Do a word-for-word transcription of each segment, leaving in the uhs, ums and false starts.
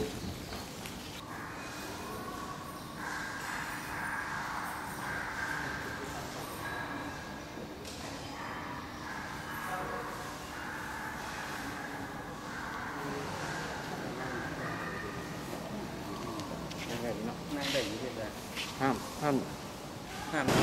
นั่งได้อยู่ที่ไหนห้ามห้ามห้าม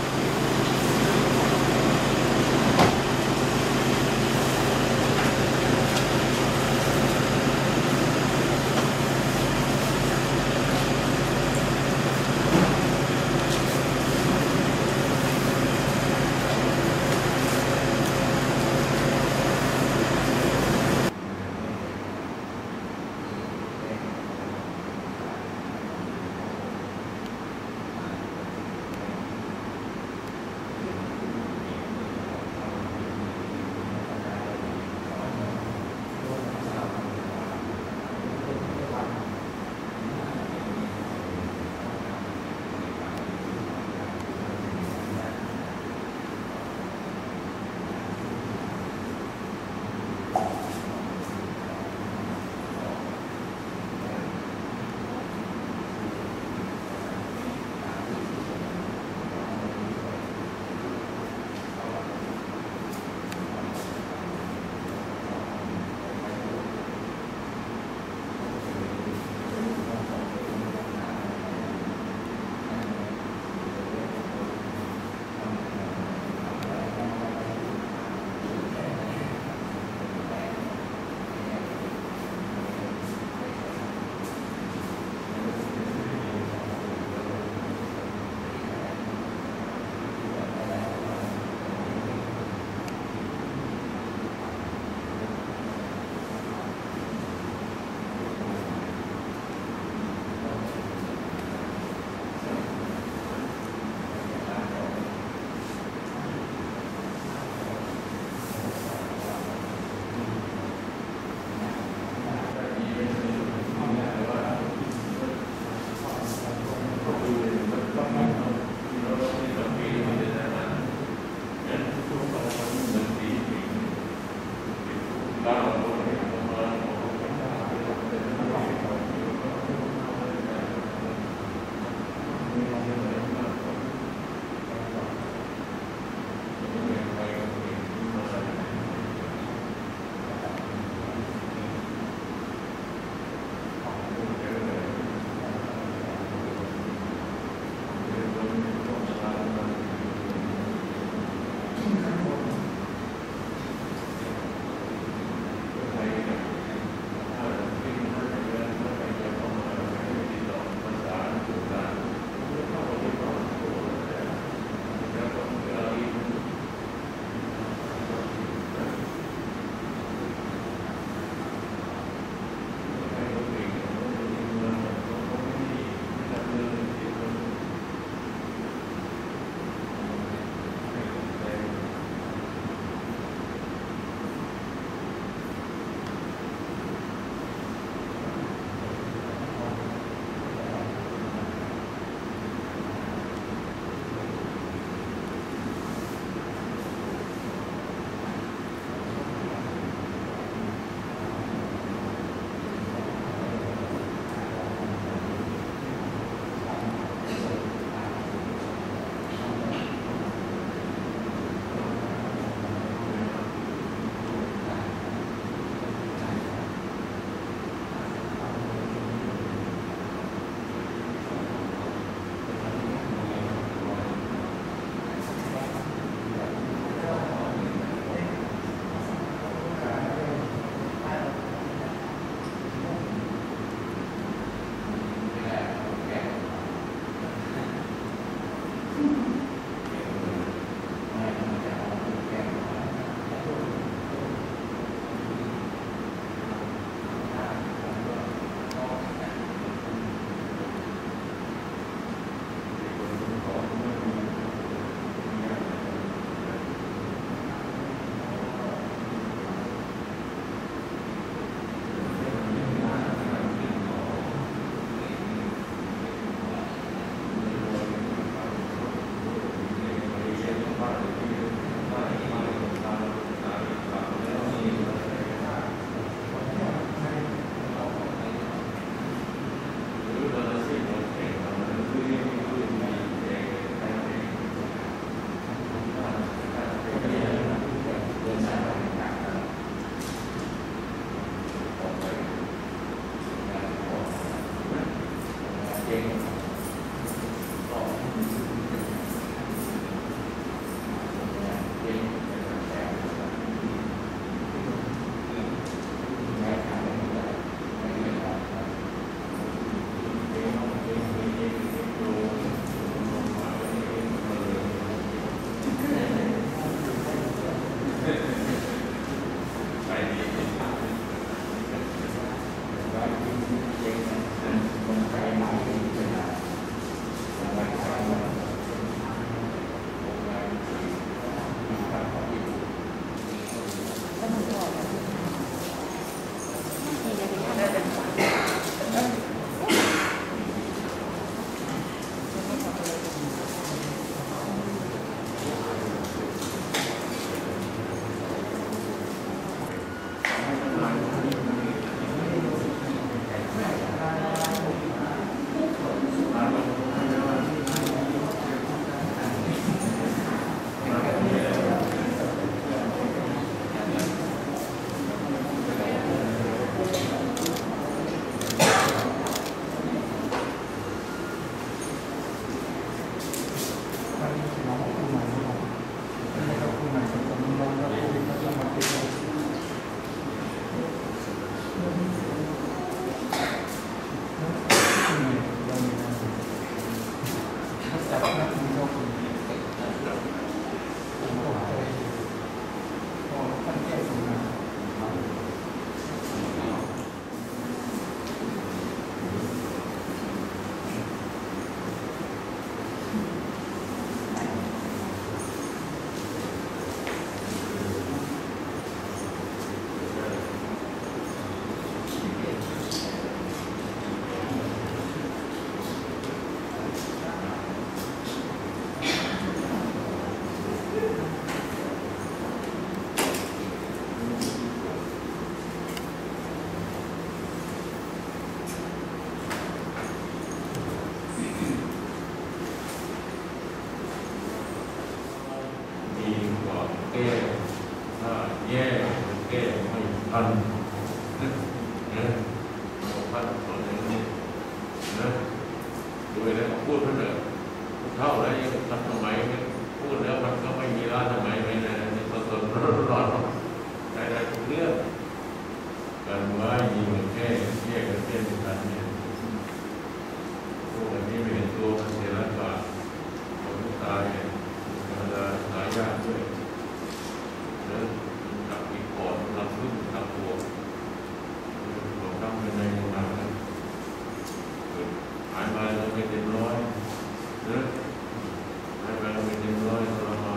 ทันนะนะท่านสอนอย่างนี้นะโดยแล้วพูดเท่านั้นเท่าแล้วยังทันสมัยพูดแล้วมันก็ไม่มีล้าสมัยไม่นะสดสดร้อนร้อนได้ได้ทุกเรื่องการว่ายิงแค่แยกกันเป็นกันเนี่ยพวกอันนี้เป็นตัวมันเสียละบาทคนตายเนี่ยธรรมดาหายากด้วยแล้วตับอีกก่อนลำลึกตับตัวเราทำเป็นในโรงงานนะหายไปเราไม่เต็มร้อยนะหายไปเราไม่เต็มร้อยเรามา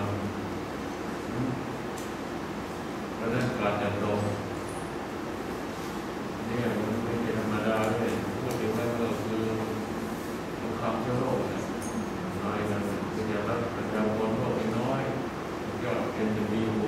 แล้วนั่นการจัดตรงเนี่ยมันไม่ใช่ธรรมดาเลยพูดถึงแล้วก็คือสงครามเชื้อโรคเนี่ยน้อยนะเป็นยารักประจำคนโรคน้อยก็เป็นจะมีโบ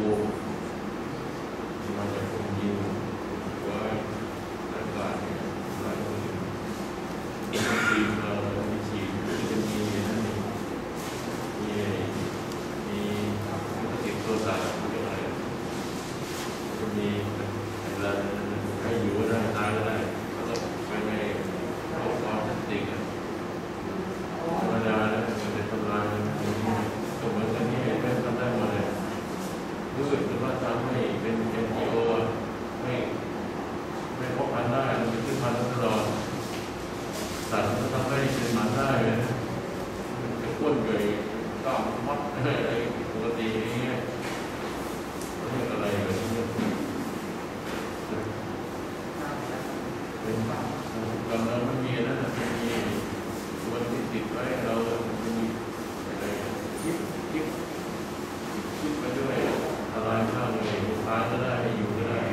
มาจากคนยิวไว้ร่างกายเนี่ยหลายคนมีทีมเรามีทีมจะมีนั่นนี่มีมีธุรกิจตัวสารอะไรจะมีอะไรให้อยู่ได้ตายได้ก็ต้องไปในโลกความจริงธรรมดาแล้วมันจะทำลายก็เหมือนกันนี่แม่ทำได้หมดเลยรู้สึกว่าทำให้เป็น เอ็น จี โอ ไม่ไม่พบพันได้มันเป็นขึ้นมาตลอดสัตว์มันทำให้เป็นมันได้เลยนะจะก้นเกยต้องมัดอะไรปกติอย่างเงี้ยเรียกอะไรแบบนี้เป็นกำลังมันมีนั่นนะมันมีตัวที่ติดไว้เราจะมีอะไรคิดคิดคิดไปด้วยอะไรมากเลยพาก็ได้ให้อยู่ก็ได้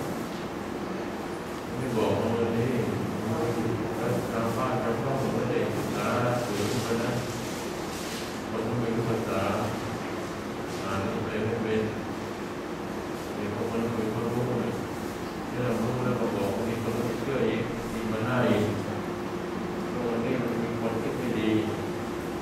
ไม่บอกว่าวันนี้ชาวบ้านชาวช่องไม่ได้ศึกษาหรือเพราะนั้นคนไม่รู้ภาษาอ่านอะไรไม่เป็นเด็กคนไม่รู้รู้เลยที่เรารู้แล้วก็บอกนี่คนไม่เชื่ออีกมีมาหน้าอีกวันนี้มันมีคนคิดไม่ดี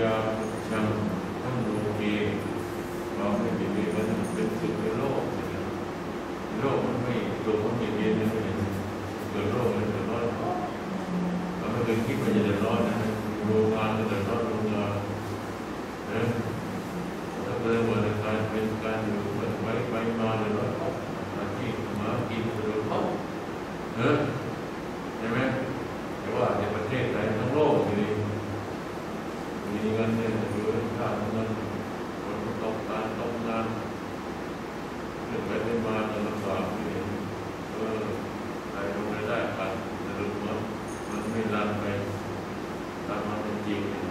าชังทั้งโลเกเราไม่เบียดเบียนกันเป็นสุขในโลกโลกมันไม่ตัวมันเบียดเบียนนะเกิดโรคมันเกิดร้อนเราไม่เคยคิดว่าจะเดือดร้อนนะโรงงานจะเดือดร้อนโรงงานนะถ้าเกิดว่าการเป็นการอยู่แบบไปไปมาเดือดร้อนอาชีพมากินเดือดร้อนเออใช่ไหมแต่ว่าในประเทศไทยทั้งโลกนี่มีเงินเนี่ยอยู่ในค่าเงินคนตกงานตกงานเรื่องไปได้มาจะลำบากนี่เออใครลงไปได้กันแต่รู้ว่ามันไม่รันไปตามความเป็นจริงนี่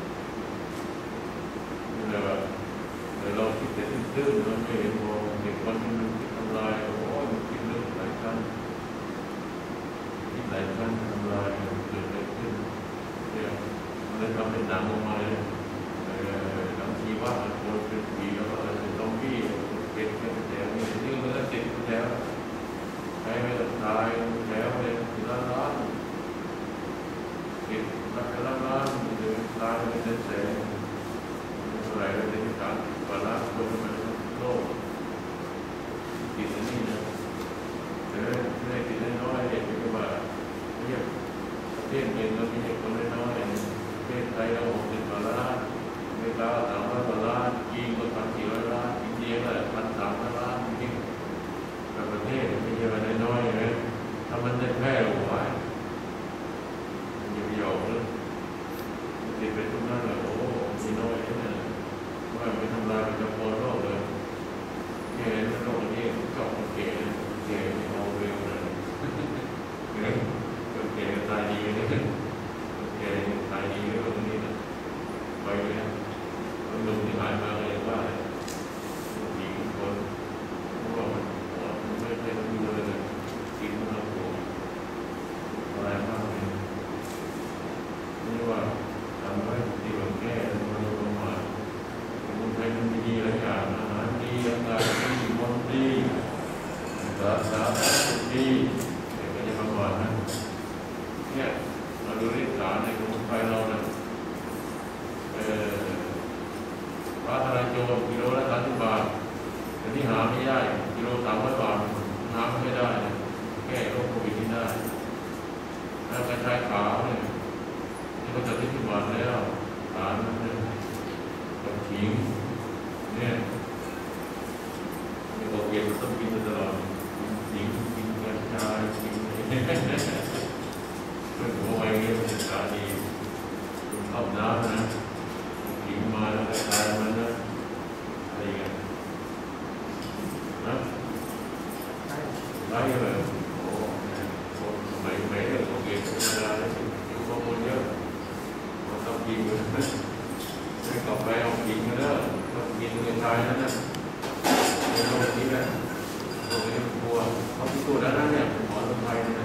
นี่แหละว่าแต่เราคิดแต่ตื้นๆเราไม่เห็นว่าเด็กคนนี้มันคิดทำลายโอ้ยมันคิดเรื่องหลายชั้นคิดหลายชั้นทำลายเกิดอะไรขึ้นเนี่ยมันเลยทำเป็นหนังออกมาเลยหนังชีวะมันโดนเป็นผีแล้วก็เป็นซอมบี้เป็นแค่แต่นี่นี่มันก็ติดแล้วใช้ไม่ต้องตายแล้วเลยล้านล้านติดรักล้านล้านมันจะตายเป็นแสนอะไรเลยในการปาระคนมันโลกติดอันนี้นะแต่ไม่ได้ติดน้อยเห็นไหมว่าเนี่ยประเทศเองเรามีคนน้อยประเทศไทยเราหกสิบกว่าล้านอเมริกาสามร้อยกว่าล้านจีนก็พันสี่ร้อยล้านอินเดียก็พันสามร้อยล้านจริงแต่ประเทศไม่ใช่ว่าน้อยๆนะถ้ามันได้แพร่ออกไปมันจะยอมเลยติดไปทุกนั้นเลยโอ้มีน้อยนะว่าไม่ทำลายมันจะพอโรคเลยแค่โรคนี้ชอบเก๋เก๋เอาเร็วเลยเนี่ยเก๋ตายดีเลยเก๋ตายดีเลยตรงนี้นะไปเลยคนหนุ่มที่หายมาเลยว่าหญิงคนเพราะว่ามันไม่ใช่ต้องมีเลยกินมันโผล่อะไรมากเลยนี่ว่าทำให้ที่เราแก้มันลงมาคนไทยมันดีหลายอย่างอาหารดีอากาศดีมนดีสาสาดีแต่ก็จะประมาณนั้นเนี่ยมาดูริษฐานในสมุนไพรเราเนี่ยฟ้าทลายโจรกิโลละสามสิบบาทแต่ที่หาไม่ได้กิโลสามร้อยบาทหาไม่ได้แก้โรคโควิดที่ได้แล้วกระชายขาวเนี่ยนี่ก็จะที่สิบบาทแล้วฐานนั้นเนี่ยกับขิงเนี่ยนี่บอกเก็บต้องกินตลอดขิงกินกระชายกินเพื่อนหัวไว้เงี้ยเป็นตาดีคุณเข้าน้ำนะขิงมาแล้วกระชายมันนะอะไรกันนะไล่เลยโอ้สมัยใหม่เรื่องของเก็บธรรมดาเลยอยู่ข้อมูลเยอะมันต้องกินเลยไม่กลับไปเอาขิงมาเด้อต้องกินกระชายนั่นนะในโลกนี้นะโลกนี้มันกลัวเขาพิสูจน์แล้วนะเนี่ยหมอคนไทยนะ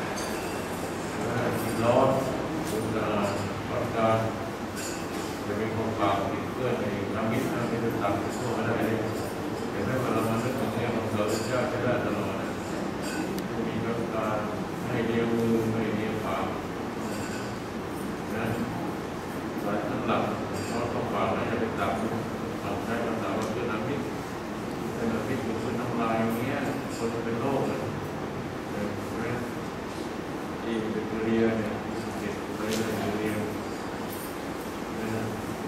กินร้อนคุณจะรับการจะเป็นของเปล่าติดเพื่อนในน้ำมิตรน้ำมิตรต่ำทั่วมาได้เลยเห็นไหมว่าเรามาเรื่องของนี้ของเราเป็นเจ้าใช้ได้ตลอดนะมีรับการให้เลี้ยวมือให้เลี้ยวปากนะสายทั้งหลังเพราะต้องปากนะจะเป็นต่ำต้องใช้ภาษาว่าคือน้ำมิตรแต่น้ำมิตรคือน้ำลายอย่างเงี้ยคนเป็นโรคเลยเห็นไหมที่เป็นเรียเนี่ยเก็บไปเลยเรียนะ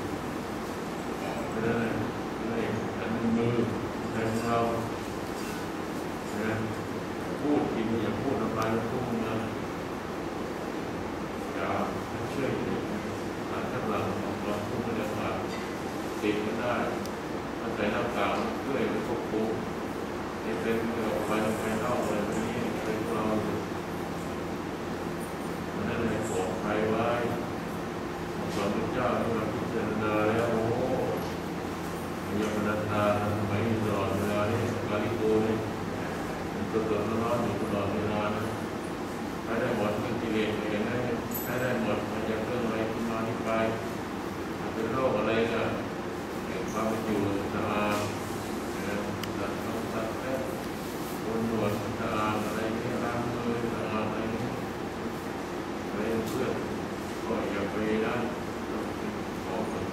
เป็นอะไรอะไรอันมือแทนเรานะพูดกินอย่าพูดน้ำลายแล้วพุ่งนะอย่าเชื่อหลังจากหลังเราพูดไม่ได้มาติดมันได้ถ้าใส่หน้ากากเพื่อให้ควบคุมนี่เป็นออกไปภายนอกอะไรแบบนี้เป็นพวกเรามันนั่นเลยปลอดภัยไว้สอนพระเจ้าที่เราพิจารณาแล้วโอ้ยมนันทาทำไมตลอดเวลาเนี่ยกาลิโกเนี่ยมันตัวตัวร้อนอยู่ตลอดเวลานะใช้ได้หมดเป็นกิเลสอย่างนั้นใช้ได้หมดมันจะเรื่องอะไรที่มาที่ไปเป็นโรคอะไรก็เกี่ยวกับความอยู่สะอาดสัตว์ต้องสัตว์แท้บนหนวดสะอาดอะไรนี่ล้างมือสะอาดอะไรนี่อะไรเพื่อนก็อย่าไปนะของ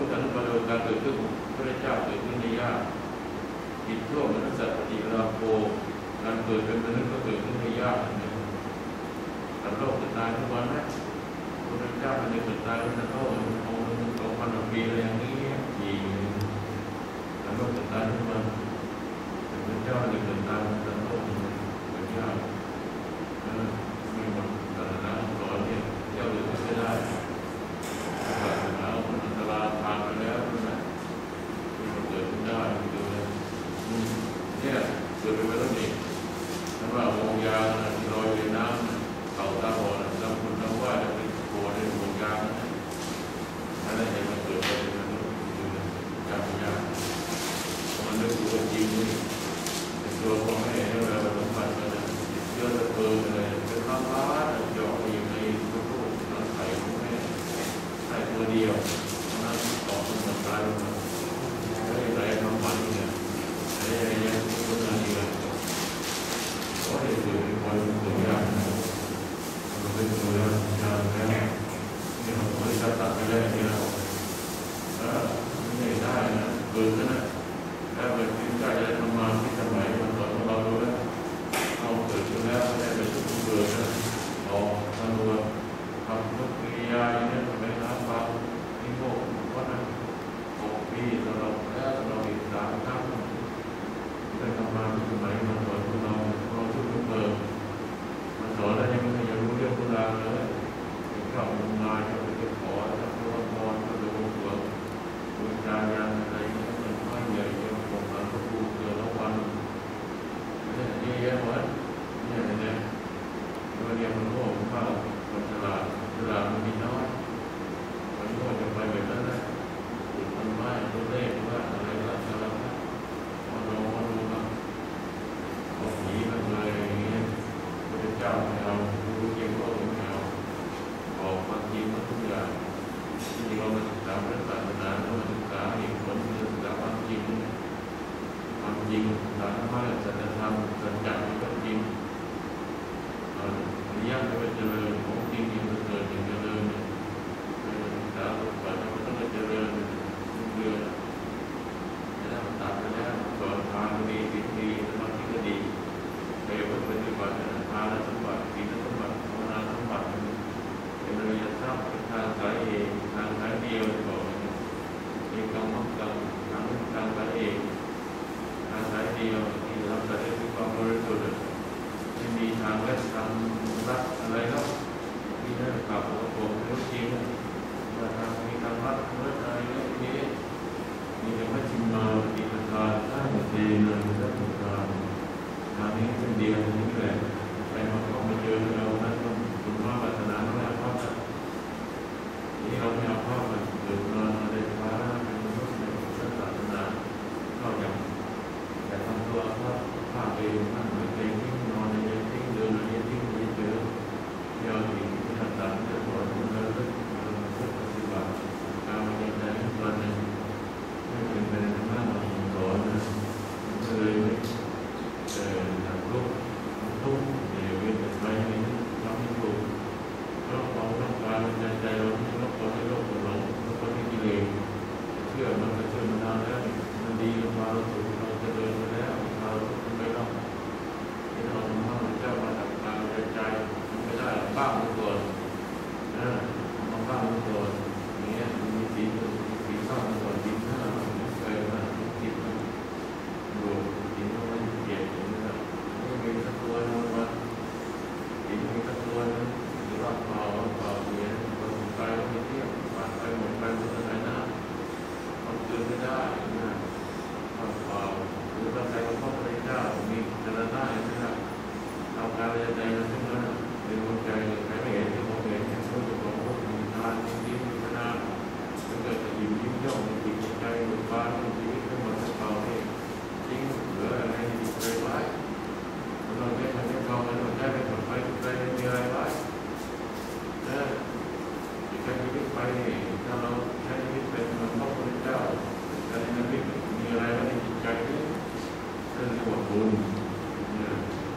อนุปโลกการเกิดขึ้นของพระเจ้าเกิดขึ้นในญาติจิตชั่วมนุษย์สัตว์ปฏิราโภการเกิดเป็นมนุษย์ก็เกิดขึ้นในญาตินะการโลกเกิดตายทุกวันนะพระเจ้าเป็นเกิดตายเป็นโลกองค์สองพันปีอะไรอย่างนี้ทีการโลกเกิดตายทุกวันพระเจ้าเป็นเกิดตายเป็นโลกเป็นญาติไม่หมดศาสนาสอนเนี่ยเจ้าเลยไม่ได้ศาสนาคนอันตรายผ่านไปแล้วนะมันเกิดขึ้นได้เกิดเนี่ยเกิดเป็นมนุษย์นี่ถ้าว่าวงยาที่ลอยในน้ำเต่าตาบอดจำคุณจำว่าจะเป็นโบในวงยาอะไรเนี่ยมันเกิดเป็นมนุษย์อยู่ในยาปัญญามันนึกดูจริงนี่ตัวของแม่เนี่ยเราสัมผัสกันนะเยอะเหลือเกินเลยเป็นล้านล้านหยอกไปอยู่ในรูปน้ำใสของแม่ใส่ตัวเดียวนั้นต่อขึ้นมาตายลงมาไม่ได้ทำมันเนี่ยอะไรอะไรเนี่ยคนนั้นเองก็ได้เกิดเป็นคนตัวยากมันเป็นตัวยากยากแค่ที่เราไม่ได้ตัดไปแล้วที่เราเออไม่ได้นะเกิดขึ้นนะถ้าเกิดที่ใจจะทำมาที่สมัยมันสอนเราดูแล้วเอาเกิดขึ้นแล้วไม่ได้เป็นทุกเกิดนะออกทางตัวทำทุกกิริยาอย่างนี้ทำให้น้ำบางที่โง่ก็นะหกปีสำหรับแล้วเราอีกสามครั้งได้ทำมาที่สมัยมันสอนพวกเราเราทุกเกิดมันสอนแล้วยังไม่ยังรู้เรื่องพวกเราเลยเข้ามุมงานเข้าไปขอทำตัวพรเข้าไปวงสวงบูชายันอะไรนี่มันไม่ใหญ่ยังคงมันก็พูดเกินแล้ววันนี่นี่เยอะหมดนี่อะไรเนี่ยวันนี้มันโง่มากมันฉลาดฉลาดมันมีน้อยมันโง่จะไปแบบนั้นนะติดต้นไม้ต้นเล็กว่าอะไรก็อะไรนะมาลองมาดูนะเอาผีมันเลยอย่างเงี้ยพระเจ้าไม่เอารู้จริงก็ไม่เอาบอกความจริงมาทุกอย่างที่เรามาศึกษาพระศาสนาเรามาศึกษาเหตุผลศึกษาความจริงความจริงสารพัดสัจธรรมสัจจะมันก็จริงอริยะก็เป็นเจริญของจริงที่มันเกิดอย่างเจริญศึกษาบทบาทมันต้องเจริญทุกเดือนแล้วมันตัดไปแล้วสอนทางดีสิ่งดีสมาธิก็ดีไปปฏิบัติทานสมบัติศีลสมบัติภาวนาสมบัติเป็นอริยทรัพย์เป็นทางสายเอกทางสายเดียวที่บอกเอกกรรมมักกรรมทางทางสายเอกทางสายเดียวที่เราจะได้มีความบริสุทธิ์ไม่มีทางและทางรักอะไรแล้วที่นั่นกลับมาผมรู้จริงว่าทางมีทางรักเมื่อไรเนี่ยนี้มีแต่ไม่ชิมมาปฏิปทาท่านเดินเดินเดินทางทางนี้เป็นเดียวนี้แหละไปมาของมาเจอเรานั้นต้องคุณว่าศาสนาไม่เอาภาพนี่เราไม่เอาภาพมันเกิดมาในฟ้าเป็นมนุษย์ในศาสนาเข้าอย่างแต่ทำตัวภาพภาพเองนั่งเหมือนเองที่นอนในเย็นที่เดินในเย็นที่ไม่เจอเดี๋ยวสิ่งที่ทำตามจะสอนมันแล้วก็มันก็ปฏิบัติการมันยังไงวันหนึ่งไม่เป็นไปในธรรมะมันสอนนะมันเลยเอ่อทำรูปทุกเดี๋ยวเวทไปให้ทำให้ถูกเราความต้องการในใจเราที่เราคนให้โลกหลงเราคนให้กิเลสเชื่อมันก็เชื่อมานานแล้วมันดีเรามาเราถูกเราจะเดินไปแล้วเราต้องไปแล้วที่เราทำให้เจ้ามาตัดตาใจใจมันไม่ได้บ้างมันก่อนนะมันบ้างมันก่อนอย่างเงี้ยมันมีสีสีข้าวมันก่อนสีหน้ามันเคยมาสีมันรวมสีมันไม่เกี่ยวอย่างนี้นะไม่มีสักตัวนึงว่าสีมีสักตัวนึงหรือว่าเปล่าเปล่าเนี่ยเราไปเราไม่เที่ยวผ่านไปหมดไปหมดอะไรนะมันเกิดไม่ได้นะเปล่าหรือว่าใครก็พบพระเจ้ามีเจริญได้นะครับเอาการเรียนใจเราขึ้นมาเป็นดวงใจใครไม่เห็นที่มองเห็นที่รู้จักของพวกมีทานมียิ้มมีนาถ้าเกิดจะยิ้มยิ้มย่องในจิตใจหลุดฟ้าในชีวิตทั้งหมดทั้งเปล่านี่จริงเหลืออะไรที่เคยไว้เราได้ทำให้เราเราได้ไปผลไปทุกใจมีอะไรไว้นะอีกการชีวิตไปถ้าเราใช้ชีวิตเป็นเหมือนพระพุทธเจ้าการชีวิตมีอะไรไว้ในจิตใจนี้เป็นหมวดบุญเนี่ย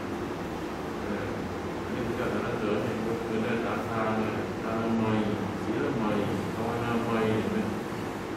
นี่คือการละเสริมเนี่ยก็คือได้ตาทางเนี่ยตาใหม่ศีลใหม่ภาวนาใหม่เนี่ย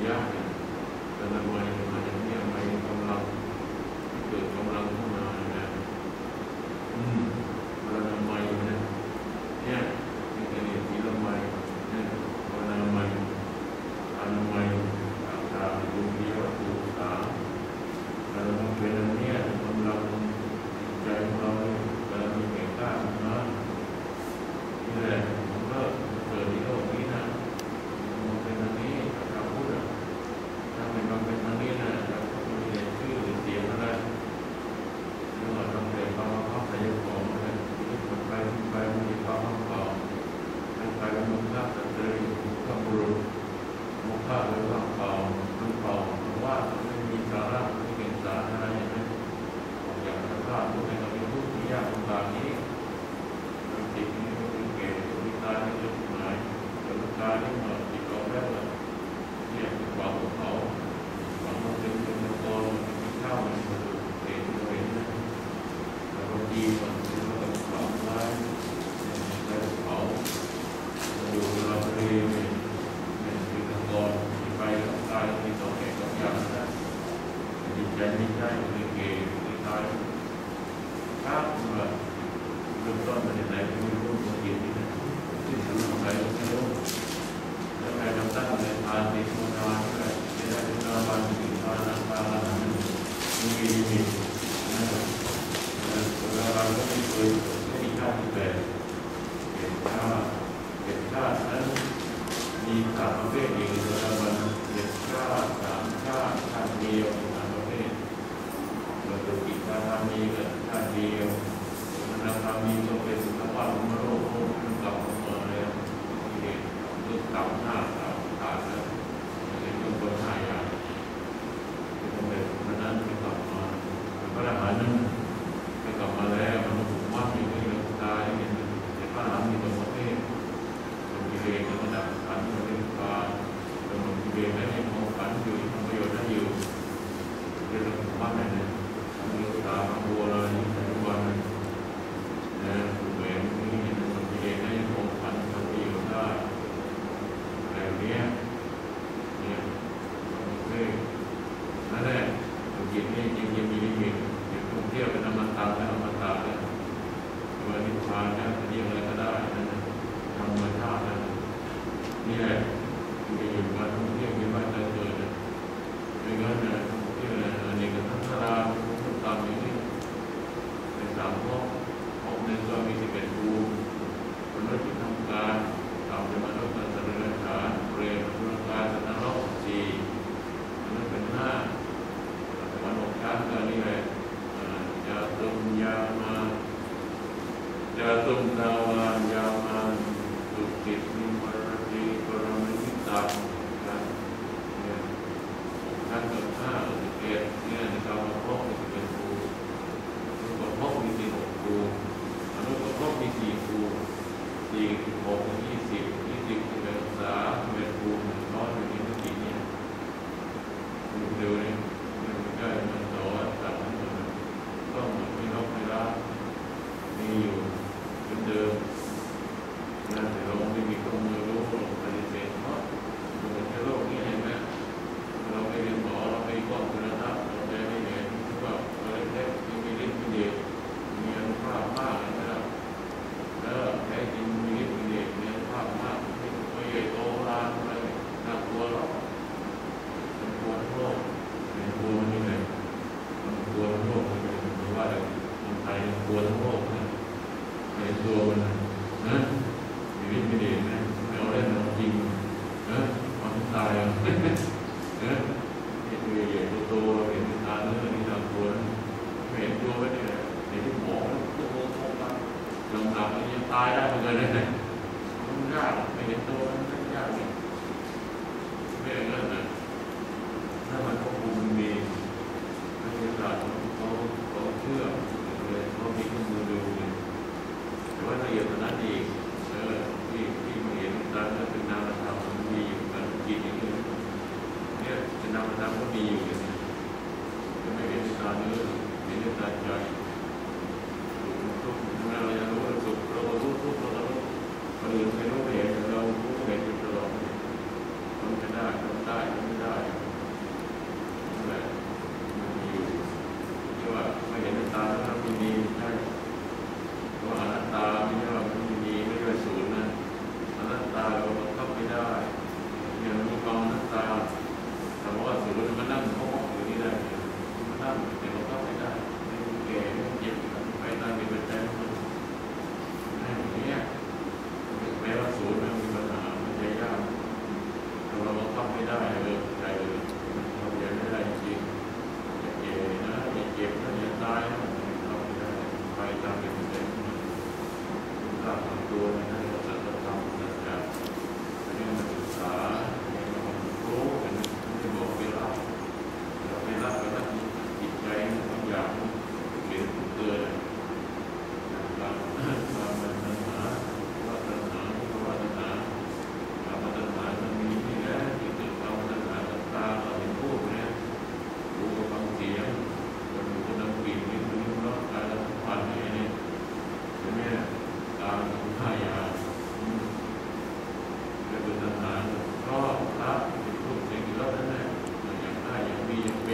ะเนี่ยแต่ละวัยมาจากนี้วัยกำลังเกิดกำลังขึ้นมานะอืมระนามัยนะเนี่ยนี่เป็นสีละไมเนี่ยระนามัยอนามัยต่างๆดูเดียวดูสามแต่เราเป็นอันนี้กำลังใจของเรากำลังมีแก่กล้านะนี่แหละผมเลิกเกิดในโลกนี้นะมันเป็นอันนี้เราพูดอะถ้าเป็นมันเป็นอันนี้นะเราก็ไม่ได้ชื่อหรือเสียงอะไรเรื่องเราแต่เราเข้าใจของอะไรที่มันไปไปมันมีความเข้าใจไปไปแล้วมันน่าจะเจอความรู้มุขภาพหรือความเปล่ามันเปล่าเพราะว่าไม่มีสาระไม่เป็นสาระอะไรอย่างนี้อย่างสภาพพวกนี้เราเป็นผู้ที่ยากลำบากนี้เราจิตนี้เราเป็นเกศมีตาที่เลือดหายแต่ลูกตาที่มาจิตเราแล้วเนี่ยเป็นความของเขาความมันเป็นเป็นตอนเป็นข้าวมันเป็นเกศเราเห็นนะแต่บางทีมันเป็นเราต้องเผาไว้เราเผาอยู่เราเรียนเป็นเป็นตอนไปแล้วตายมีสองแห่งสองอย่างนะจิตใจไม่ใช่เป็นเกศเป็นตายถ้าเราเริ่มต้นมาจากไหนไม่รู้ตัวเองนี่นะที่ทำอะไรไม่รู้แล้วใครทำตั้งในทานในโซนานก็ได้ไม่ได้เป็นนาวันถึงทานนาตาลานั้นมีมีมีนั่นแหละแล้วเราก็ไม่เคยไม่มีชาติที่แบบเป็นชาติเป็นชาตินั้นมีสามประเภทเองแล้วมันเป็นชาติสามชาติชาติเดียวสามประเภทเราจะกิจการทำมีกันชาติเดียวนาคามีก็เป็นสุขภาพของโรคมันกลับมาเลยที่เด็กเรื่องต่ำหน้าต่ำขาดแล้วเป็นเรื่องคนหายากเป็นแบบนั้นไม่กลับมาพระอรหันต์นั้นไม่กลับมาแล้วมันถูกมัดอยู่ในเรื่องตายเนี่ยแต่พระอรหันต์มีตัวประเภทมันมีเรื่องมันดับขันมันเป็นการแต่มันมีเรื่องนั้นยังมองขันอยู่ทำประโยชน์ได้อยู่เรื่องถูกมัดเนี่ยมันมีตาบัวเลยในวันนะแหวนนี้มันมีเองให้คงพันทำประโยชน์ได้แบบนี้เนี่ยโอเคนั่นแหละจิตนี่จริงยังมีลิมิตอย่างท่องเที่ยวเป็นอมตะและอมตะเลยตัวนิพพานนะจะเรียกอะไรก็ได้นั่นนะธรรมชาตินั่นนี่แหละมีอยู่มาท่องเที่ยวมีมาเจอเจอนะไม่งั้นนะท่องเที่ยวนะอันนี้ก็ทั้งตารางทั้งตามอย่างนี้ในสามข้อของหนึ่งก็มีสิบเอ็ดภูมิมนุษย์ที่ทำการทำเป็นมนุษย์เป็นสัตว์เลี้ยงฐานเปรตมนุษย์การสัตว์นรกสี่มนุษย์เป็นห้าแต่มนุษย์ชั้นก็นี่แหละจะตุมยามาจะตุมดาวายามาสุขิตนิมรติปรมิตตังกันเนี่ยชั้นกับห้าสิบเอ็ดเนี่ยในการมาพบมีสิบเอ็ดภูมิมนุษย์กับพบมีสิบหกภูมิมนุษย์กับพบมีสี่ภูมิสี่สิบหกยี่สิบยี่สิบเป็นภาษาเป็นภูมิน้อยอยู่ในทุกทีเนี่ยดูเร็วเนี่ยมันไม่ใช่มันต่อตัดมันต้องไม่ลบไม่ละมีอยู่เหมือนเดิมนะแต่เราไม่มีข้อมูลรู้ปฏิเสธเพราะมันเป็นโรคนี้เห็นไหมเราไม่เรียนหมอเราไม่ก็คุณธรรมเราไม่ได้เรียนว่าอะไรเล็กมีฤทธิ์มีเดชมีอนุภาพมากนะครับแล้วแท้จริงมีฤทธิ์มีเดชมีอนุภาพมากไม่ใหญ่โตรานอะไรน่ากลัวหรอกมันกลัวโรคมันกลัวนี่เลยมันกลัวโรคมันเป็นว่าอะไรมันไทยกลัวโรคนะในตัวมันนะมีฤทธิ์มีเดชนะเอาเล่นเอาจริงนะมันตายนะนะนี่คือใหญ่โตเราเห็นตาเนื้อนี่น่ากลัวไม่เห็นตัวไว้เนี่ยเห็นที่หมอตัวโตโตมาลำดับนี่ยังตายได้เหมือนกันนะมันยากไม่เห็นตัวมันยากเนี่ยไม่อย่างนั้นนะถ้ามันควบคุมมันมีนักวิทยาศาสตร์เขาเขาเชื่อเลยเขามีข้อมูลดูเลยแต่ว่าละเอียดกว่านั้นอีกเออที่ที่มาเห็นตามนั้นเป็นนามธรรมมันมีอยู่กันจิตอย่างนี้เนี่ยเป็นนามธรรมก็มีอยู่เนี่ยจะไม่เห็นตาเนื้อเห็นตาใจทุกข์เราจะรู้สุขเราก็รู้ทุกข์เราก็รู้คนอื่นไม่รู้ไม่เห็นเรารู้เห็นอยู่ตลอดทำไม่ได้ทำได้ทำไม่ได้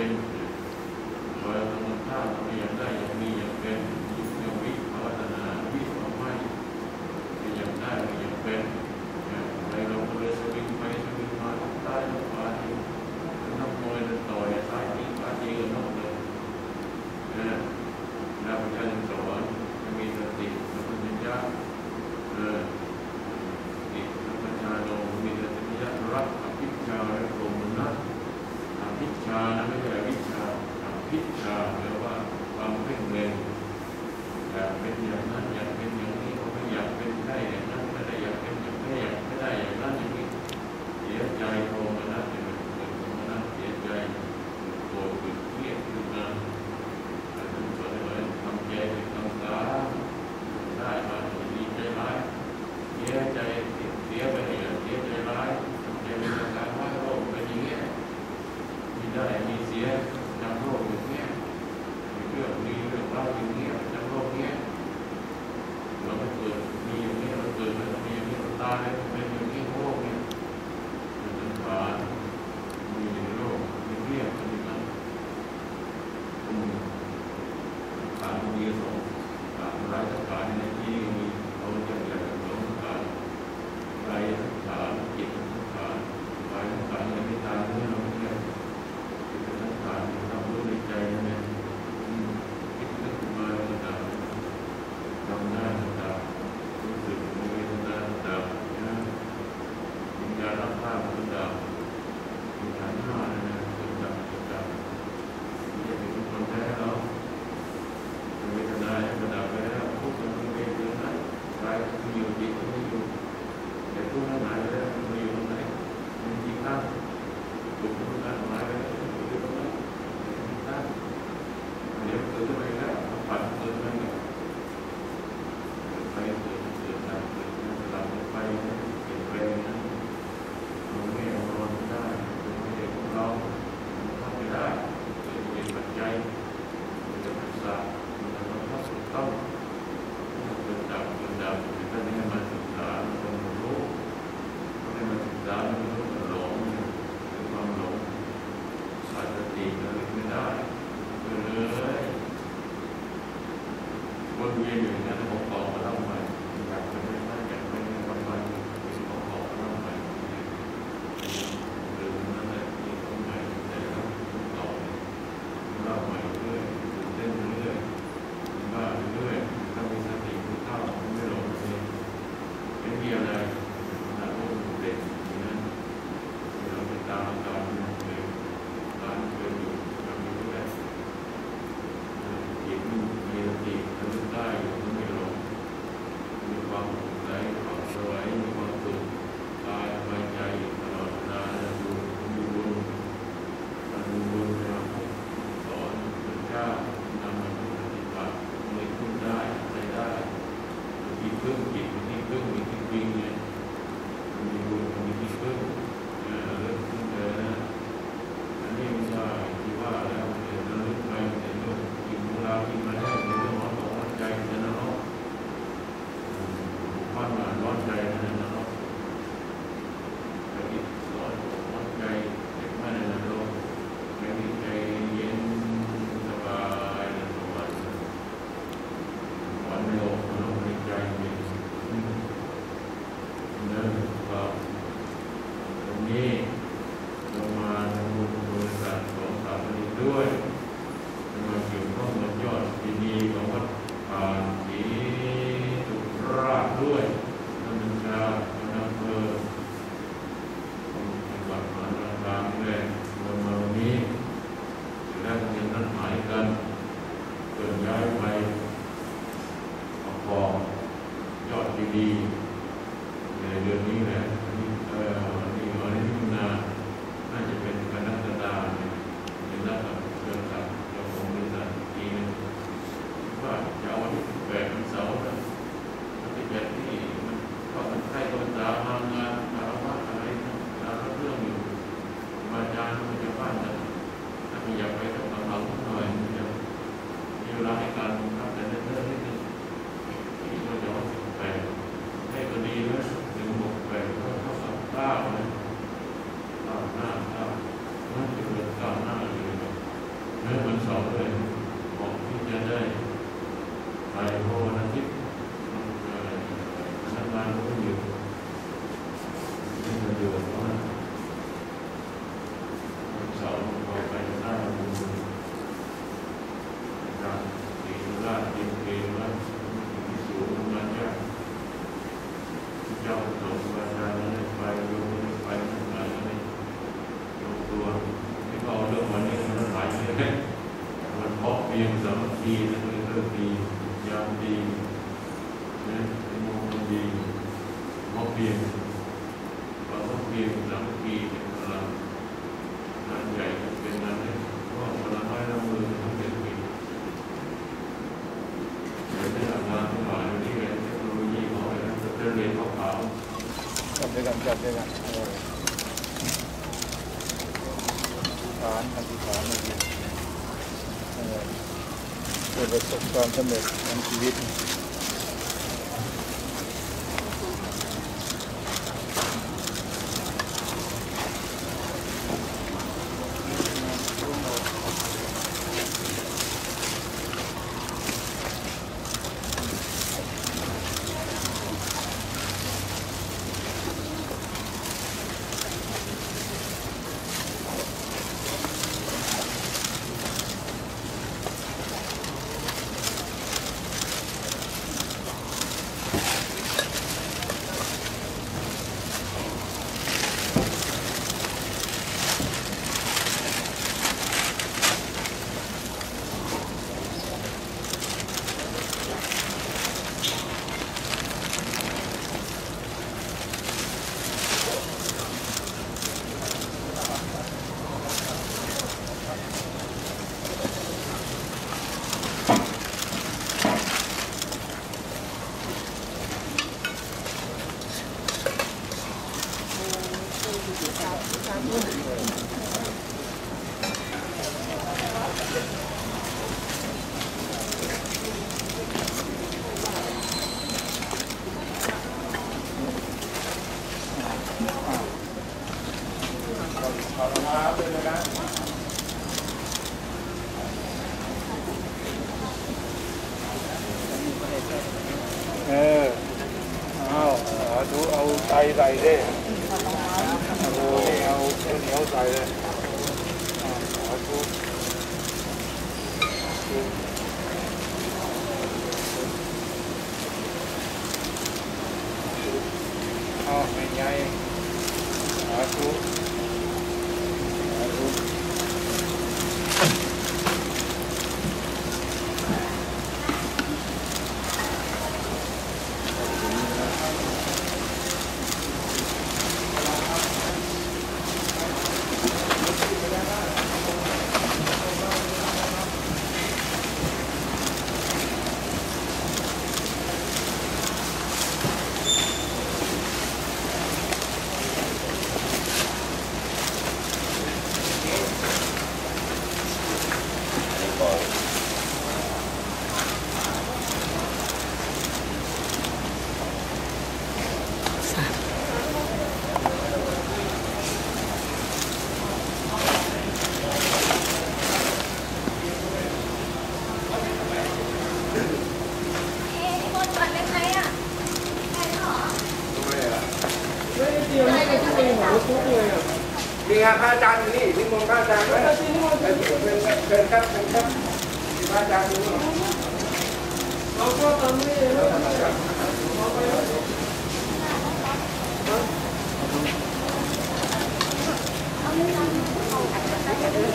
เป็นโดยธรรมชาติไม่อยากได้อยากมีอยากเป็นอย่างวิภาวนาวิภาวไม่อยากได้ไม่อยากเป็นอะไรเราก็เลยสวิงไปสวิงมาทำได้ทำไปนักมวยนักต่อยสายนี้สายนี้ก็นอกเลยนะนักวิชาสอนมีสติสัมปชัญญะเออติสัมปชัญญะมีสติสัมปชัญญะรักอภิชาและโกมนัสอภิชานะไม่ใช่อภิชาอภิชาแปลว่าความเพ่งเล็งอยากเป็นอย่างนั้นอยากเป็นอย่างนี้เขาไม่อยากเป็นได้อย่างนั้นไม่ได้อยากเป็นอย่างนี้อยากไม่ได้อย่างนั้นอย่างนี้เสียใจโกมนัสเป็นเกิดโกมนัสเสียใจโกรธเกิดเครียดขึ้นมาทำใจทำตาได้มาดีใจร้ายเสียใจเสียไปเนี่ยเสียใจร้ายทำใจเป็นการว่าโรคเป็นอย่างเงี้ยมีได้มีเสียจำโรคอย่างเงี้ยมีเรื่องมีเรื่องเล่าอย่างเงี้ยจำโรคเงี้ยเราไปเกิดมีอย่างเงี้ยเราเกิดแล้วมีอย่างเงี้ยเราตายเป็นอย่างนี้โรคเนี่ยเป็นสังขารมีโรคมีเรื่องอะไรนั้นการมีสองการรายสังขารในที่มีเราจะใหญ่สองสังขารรายสังขารจิตสังขารรายสังขารในไม่ตายนี่เราไม่ใช่จิตสังขารที่ทำรู้ในใจนั่นเองคิดขึ้นมาต่างๆทำได้ต่างๆรู้สึกมีเวทนาต่างๆนะวิญญาณรับภาพต่างๆวิญญาณห้านะต่างๆต่างๆนี่จะเป็นคนแท้เราเวทนาธรรมดาไปแล้วทุกข์มันเป็นเรื่องนั้นกายมันอยู่จิตมันไม่อยู่แต่ทุกข์นั้นหายไปแล้วมันอยู่ตรงไหนมันที่ตั้งทุกข์นั้นหายไปแล้วมันอยู่ตรงไหนมันที่ตั้งเดี๋ยวเกิดขึ้นไปแล้วฝันเกิดขึ้นแล้วไปเกิดเกิดตามเกิดนั้นหลับไปเปลี่ยนแปลงนั้นเราไม่เอานอนได้เราไม่ได้ของเราทำไม่ได้เกิดเป็นปัจจัยเกิดเป็นศาสตร์ต้องเป็นดับเป็นดับเป็นให้มาศึกษาเป็นรู้ให้มาศึกษาเป็นรู้เป็นหลงเป็นความหลงขาดสติระลึกไม่ได้เลยวนเวียนอยู่อย่างนั้นของต่อมาเล่าใหม่อยากเป็นไม่ได้อยากเป็นวันวันเป็นของต่อมาเล่าใหม่หรือนั่นแหละที่ต้องใหม่แต่แล้วต่อเล่าใหม่เรื่อยเต้นเรื่อยบ้าเรื่อยถ้ามีสติมีข้าวไม่หลงเลยไม่มีอะไรนะพวกเด็กอย่างนั้นเราไปตามตามเลยตามเกิดอยู่ทำอยู่แล้วจิตมีสติทำได้อยู่ไม่หลงมีความใสความสวยมีความสุขกายสบายใจตลอดเวลาดูมีบุญมีบุญนะสอนพระเจ้านำมาปฏิบัติมีขึ้นได้ใช้ได้มีเครื่องจิตมีเครื่องมีที่จริงเนี่ยมีบุญมีที่เครื่องเรื่องขึ้นเลยนะอันนี้ไม่ใช่ที่ว่าแล้วเดี๋ยวเราลึกไปในเรื่องกินของเรากินมาแล้วในเรื่องร้อนร้อนใจจะนรกบ้านมาร้อนใจจะนรกไปกินร้อนร้อนใจเด็กมาในนรกไม่มีใจเย็นสบายในสวรรค์วันโลกโลกในใจเป็นเดินต่อตรงนี้เรามาทำบุญบริษัทของสามนีด้วยมาเกี่ยวข้องกับยอดดีๆของวัดป่าศรีสุราษฎร์ด้วยท่านบัญชาการอำเภอจังหวัดมหาสารคามนี่แหละเรามาวันนี้แล้วก็ยังนัดหมายกันเกิดย้ายไปออกบอกยอดดีๆในเดือนนี้แหละอันนี้เอ่ออันนี้วันนี้มิถุนาน่าจะเป็นกรกฎาคมเนี่ยเป็นนัดกับเดือนกับเจ้าของบริษัทอีกนึงว่าจะเอาวันที่สิบแปดวันเสาร์นะวันที่แปดที่มันก็มันใกล้ตัวตามางานคารวะอะไรนะตามเรื่องอยู่อาจารย์มันจะบ้านจะเลยไปโมวันอาทิตย์ทำงานก็อยู่นี่มันอยู่ว่าวันเสาร์เราไปได้บุญการตีราตีเกล้าที่สูงมาจากเจ้าหลวงมาจากนั้นไปโยมไปทำงานนั้นโยมตัวที่เขาเรื่องวันนี้มันหลายเลยมันเพาะเพียงสามัคคีนั่นเลยเรื่องดียามดีนะมองดีเพาะเพียงเราต้องเพียงสามัคคีเป็นพลังงานใหญ่เป็นงานเล็กก็พลังไม้ละมือทั้งเป็นปีเดี๋ยวได้ทำงานทั้งหลายนี่ไงเทคโนโลยีเขาอะไรนะจะเรียนเขาขาวจับด้วยกันจับด้วยกันฐานอธิษฐานอธิษฐานเพื่อประสบความสำเร็จในชีวิตเออเอาเอาดูเอาใจใส่ดิเอานี่เอาเหนียวใส่เลยเอาดูเอาไม่ใหญ่เอาดูเอาดูมีงานพระอาจารย์อยู่นี่นิมนต์พระอาจารย์ไหมเชิญเชิญครับเชิญครับมีพระอาจารย์อยู่นี่เราก็ทำนี่แล้วเราไปแล้วเอา